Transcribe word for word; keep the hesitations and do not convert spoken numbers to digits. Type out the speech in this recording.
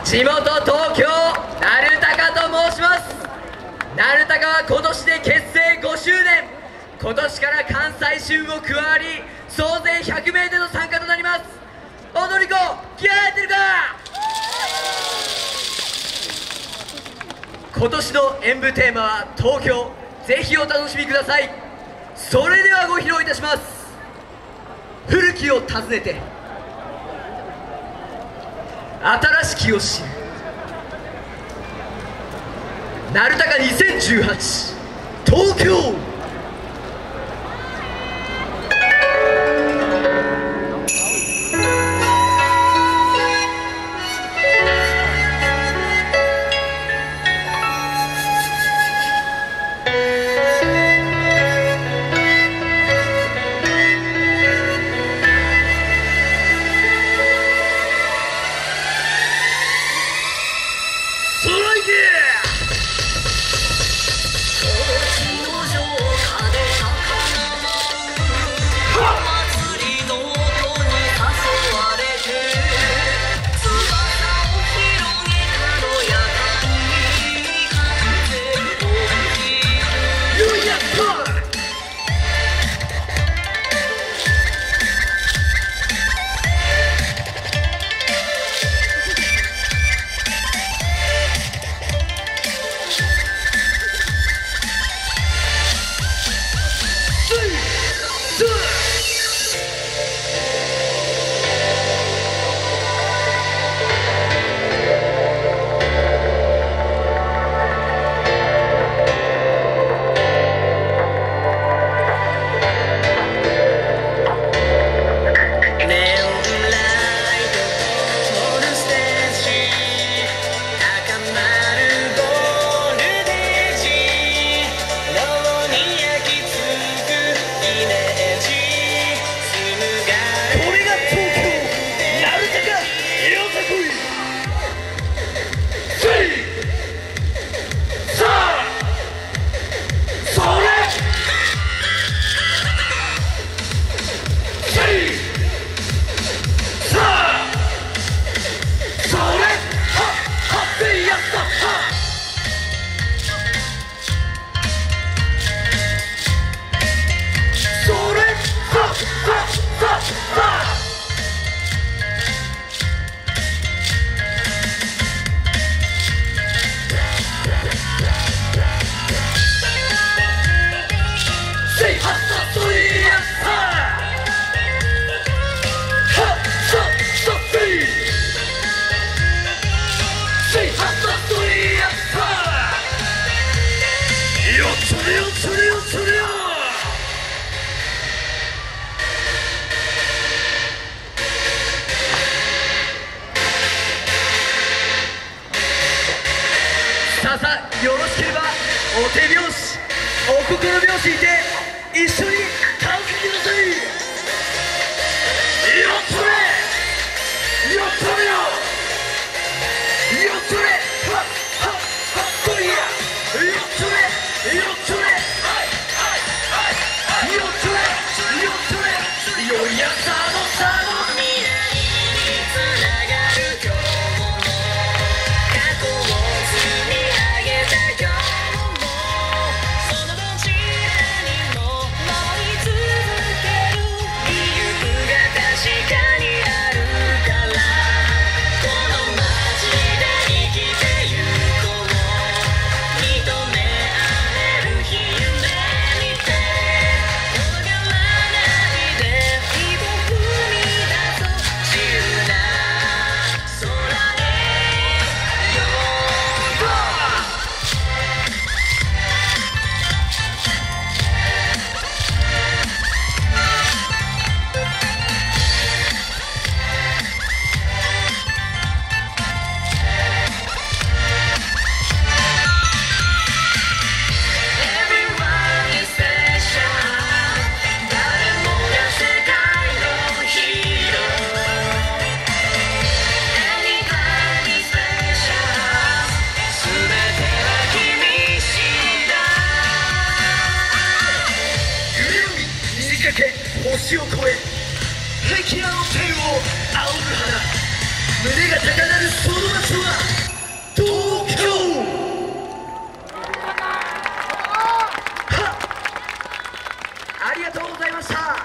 地元東京鳴高と申します。鳴高は今年で結成ごしゅうねん。今年から関西支部も加わり総勢ひゃくめいでの参加となります。踊り子気合入ってるか。今年の演舞テーマは東京。ぜひお楽しみください。それではご披露いたします。古きを訪ねて新しきを知る鳴高にせんじゅうはち東京。さあさあ、よろしければお手拍子お心拍子いて一緒に楽しんでください。よっとれよっとれよよっとれはっはっはっこいやよっとれよっとれはいはいはいよっとれよっとれよいやさのさの 「 ました。